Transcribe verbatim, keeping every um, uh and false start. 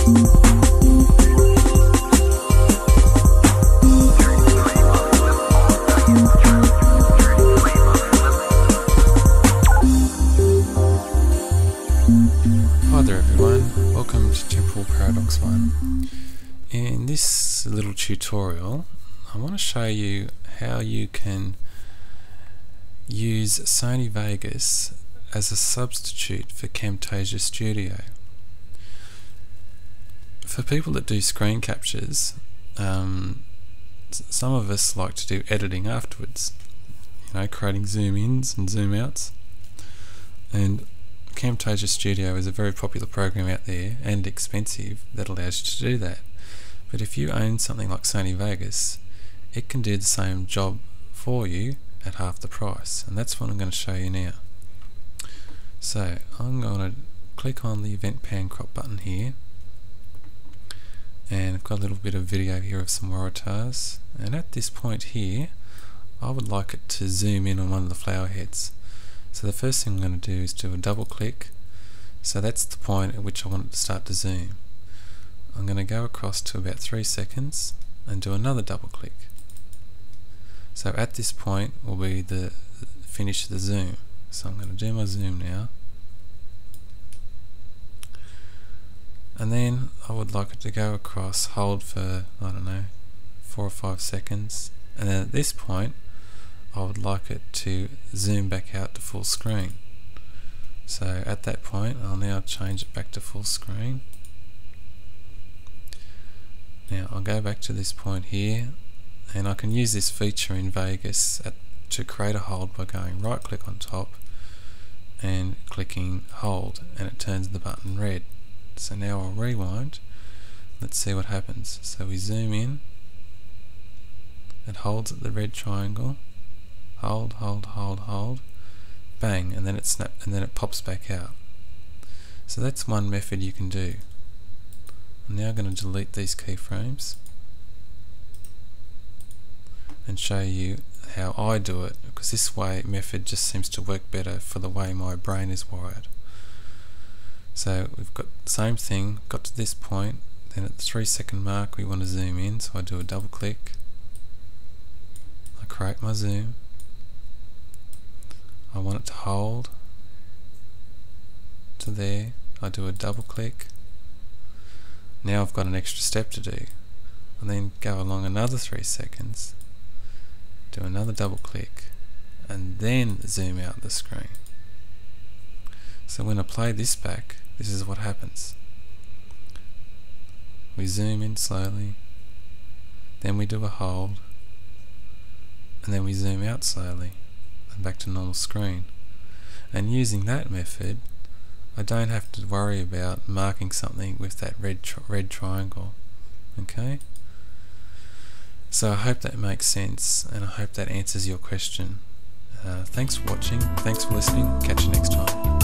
Hi there everyone, welcome to Temporal Paradox one. In this little tutorial I want to show you how you can use Sony Vegas as a substitute for Camtasia Studio. For people that do screen captures, um, some of us like to do editing afterwards, you know, creating zoom ins and zoom outs, and Camtasia Studio is a very popular program out there and expensive that allows you to do that. But if you own something like Sony Vegas, it can do the same job for you at half the price, and that's what I'm going to show you now. So I'm going to click on the Event Pan Crop button here, and I've got a little bit of video here of some waratahs, and at this point here I would like it to zoom in on one of the flower heads. So the first thing I'm going to do is do a double click. So that's the point at which I want it to start to zoom. I'm going to go across to about three seconds and do another double click. So at this point will be the finish of the zoom. So I'm going to do my zoom now. And then I would like it to go across, hold for, I don't know, four or five seconds. And then at this point I would like it to zoom back out to full screen. So at that point I'll now change it back to full screen. Now I'll go back to this point here, and I can use this feature in Vegas at, to create a hold by going right click on top and clicking hold, and it turns the button red. So now I'll rewind. Let's see what happens. So we zoom in, it holds at the red triangle, hold, hold, hold, hold, bang, and then it snap, and then it pops back out. So that's one method you can do. I'm now going to delete these keyframes and show you how I do it, because this way method just seems to work better for the way my brain is wired. So we've got the same thing, got to this point, then at the three second mark we want to zoom in, so I do a double click, I create my zoom, I want it to hold to there, I do a double click. Now I've got an extra step to do. I then go along another three seconds, do another double click, and then zoom out the screen. So when I play this back, this is what happens. We zoom in slowly, then we do a hold, and then we zoom out slowly and back to normal screen. And using that method I don't have to worry about marking something with that red tri red triangle. Okay? So I hope that makes sense, and I hope that answers your question. Uh, thanks for watching, thanks for listening, catch you next time.